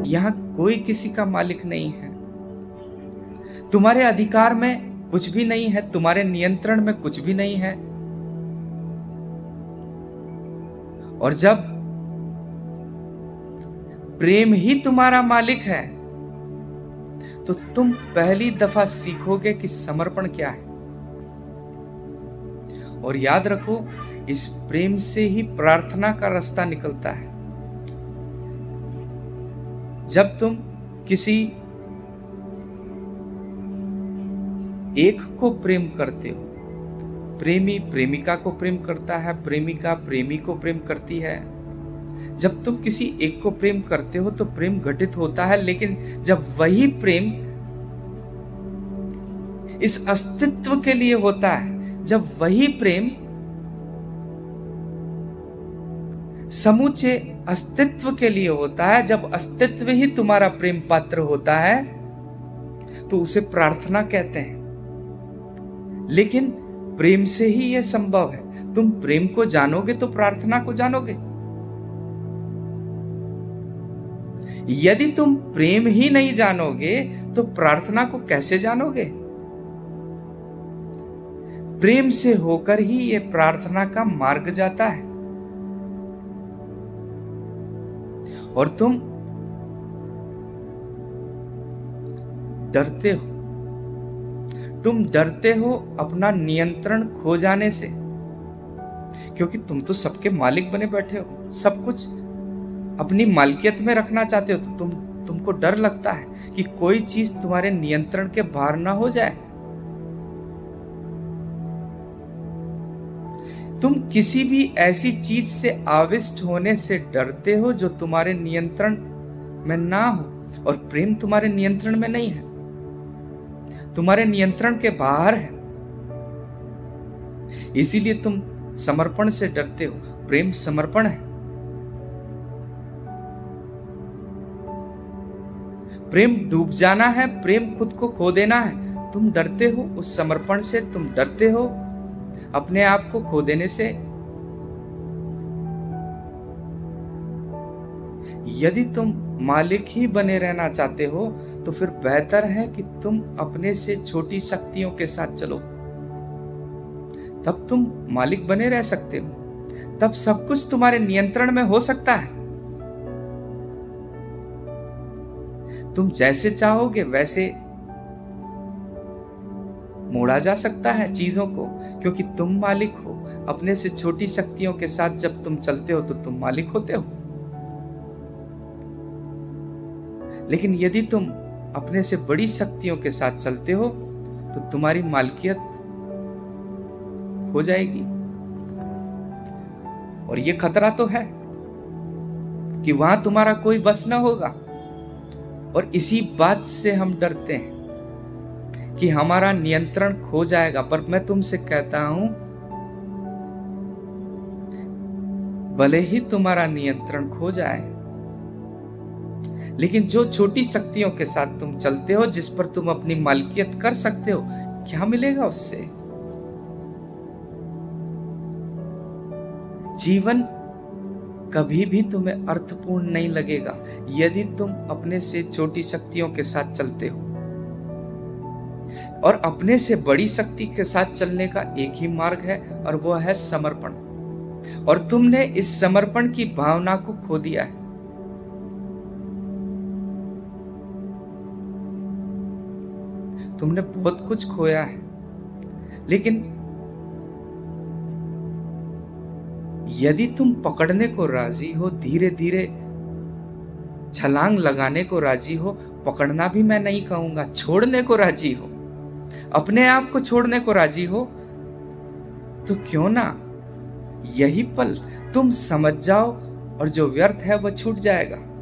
यहाँ कोई किसी का मालिक नहीं है। तुम्हारे अधिकार में कुछ भी नहीं है, तुम्हारे नियंत्रण में कुछ भी नहीं है। और जब प्रेम ही तुम्हारा मालिक है तो तुम पहली दफा सीखोगे कि समर्पण क्या है। और याद रखो, इस प्रेम से ही प्रार्थना का रास्ता निकलता है। जब तुम किसी एक को प्रेम करते हो, प्रेमी प्रेमिका को प्रेम करता है, प्रेमिका प्रेमी को प्रेम करती है। जब तुम किसी एक को प्रेम करते हो तो प्रेम घटित होता है, लेकिन जब वही प्रेम इस अस्तित्व के लिए होता है, जब वही प्रेम समूचे अस्तित्व के लिए होता है, जब अस्तित्व ही तुम्हारा प्रेम पात्र होता है, तो उसे प्रार्थना कहते हैं। लेकिन प्रेम से ही यह संभव है। तुम प्रेम को जानोगे तो प्रार्थना को जानोगे। यदि तुम प्रेम ही नहीं जानोगे तो प्रार्थना को कैसे जानोगे? प्रेम से होकर ही यह प्रार्थना का मार्ग जाता है। और तुम डरते हो, तुम डरते हो अपना नियंत्रण खो जाने से, क्योंकि तुम तो सबके मालिक बने बैठे हो, सब कुछ अपनी मालिकियत में रखना चाहते हो। तो तुमको डर लगता है कि कोई चीज तुम्हारे नियंत्रण के बाहर ना हो जाए। तुम किसी भी ऐसी चीज से आविष्ट होने से डरते हो जो तुम्हारे नियंत्रण में ना हो। और प्रेम तुम्हारे नियंत्रण में नहीं है, तुम्हारे नियंत्रण के बाहर है। इसीलिए तुम समर्पण से डरते हो। प्रेम समर्पण है। प्रेम डूब जाना है, प्रेम खुद को खो देना है। तुम डरते हो उस समर्पण से, तुम डरते हो अपने आप को खो देने से। यदि तुम मालिक ही बने रहना चाहते हो तो फिर बेहतर है कि तुम अपने से छोटी शक्तियों के साथ चलो। तब तुम मालिक बने रह सकते हो, तब सब कुछ तुम्हारे नियंत्रण में हो सकता है। तुम जैसे चाहोगे वैसे मोड़ा जा सकता है चीजों को, क्योंकि तुम मालिक हो। अपने से छोटी शक्तियों के साथ जब तुम चलते हो तो तुम मालिक होते हो। लेकिन यदि तुम अपने से बड़ी शक्तियों के साथ चलते हो तो तुम्हारी मालकियत खो जाएगी। और ये खतरा तो है कि वहां तुम्हारा कोई बस ना होगा। और इसी बात से हम डरते हैं कि हमारा नियंत्रण खो जाएगा। पर मैं तुमसे कहता हूं, भले ही तुम्हारा नियंत्रण खो जाए, लेकिन जो छोटी शक्तियों के साथ तुम चलते हो, जिस पर तुम अपनी मालिकियत कर सकते हो, क्या मिलेगा उससे? जीवन कभी भी तुम्हें अर्थपूर्ण नहीं लगेगा यदि तुम अपने से छोटी शक्तियों के साथ चलते हो। और अपने से बड़ी शक्ति के साथ चलने का एक ही मार्ग है, और वो है समर्पण। और तुमने इस समर्पण की भावना को खो दिया है। तुमने बहुत कुछ खोया है, लेकिन यदि तुम पकड़ने को राजी हो, धीरे धीरे छलांग लगाने को राजी हो, पकड़ना भी मैं नहीं कहूंगा, छोड़ने को राजी हो, अपने आप को छोड़ने को राजी हो, तो क्यों ना यही पल तुम समझ जाओ और जो व्यर्थ है वह छूट जाएगा।